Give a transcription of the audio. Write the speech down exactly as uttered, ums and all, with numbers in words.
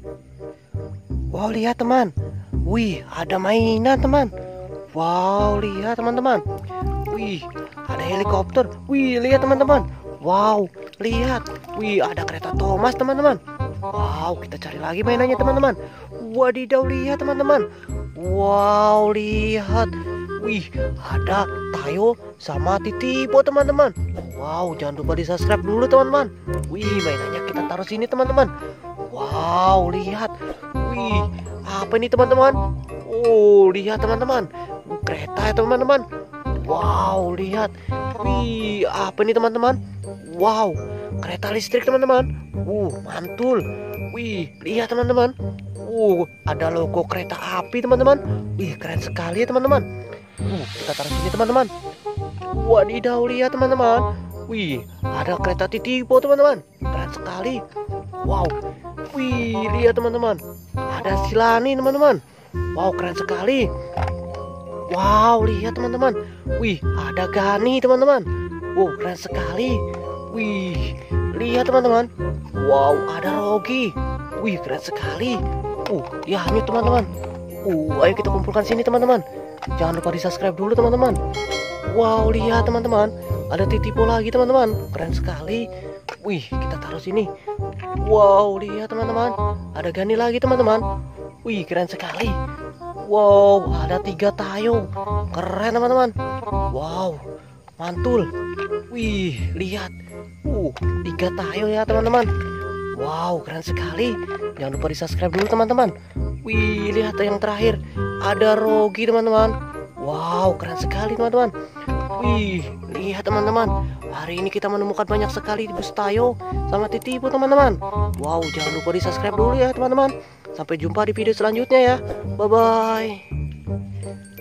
Wow, lihat teman. Wih, ada mainan teman. Wow, lihat teman-teman. Wih, ada helikopter. Wih, lihat teman-teman. Wow, lihat. Wih, ada kereta Thomas teman-teman. Wow, kita cari lagi mainannya teman-teman. Wadidaw, lihat teman-teman. Wow, lihat. Wih, ada Tayo sama Titibo teman-teman. Wow, jangan lupa di subscribe dulu teman-teman. Wih, mainannya kita taruh sini teman-teman. Wow, lihat. Wih, apa ini teman-teman? Oh, lihat teman-teman. Kereta ya teman-teman. Wow, lihat. Wih, apa ini teman-teman? Wow, kereta listrik teman-teman. Uh, mantul. Wih, lihat teman-teman. Uh, ada logo kereta api teman-teman. Wih, keren sekali ya teman-teman. Uh, kita taruh sini teman-teman. Wadidaw, lihat teman-teman. Wih, ada kereta Titibo teman-teman. Keren sekali. Wow. Wih, lihat teman-teman. Ada Silani teman-teman. Wow, keren sekali. Wow, lihat teman-teman. Wih, ada Gani teman-teman. Wow, keren sekali. Wih, lihat teman-teman. Wow, ada Rogi. Wih, keren sekali. Uh, ya hanyut teman-teman. Uh, ayo kita kumpulkan sini teman-teman. Jangan lupa di subscribe dulu teman-teman. Wow, lihat teman-teman. Ada Titibo lagi teman-teman. Keren sekali. Wih, kita taruh sini. Wow, lihat teman-teman. Ada Gani lagi teman-teman. Wih, keren sekali. Wow, ada tiga Tayo. Keren teman-teman. Wow, mantul. Wih, lihat. Uh, tiga Tayo ya teman-teman. Wow, keren sekali. Jangan lupa di subscribe dulu teman-teman. Wih, lihat yang terakhir. Ada Rogi teman-teman. Wow, keren sekali teman-teman. Wih, lihat teman-teman. Hari ini kita menemukan banyak sekali bus Tayo sama Titibo teman-teman. Wow, jangan lupa di subscribe dulu ya teman-teman. Sampai jumpa di video selanjutnya ya. Bye-bye.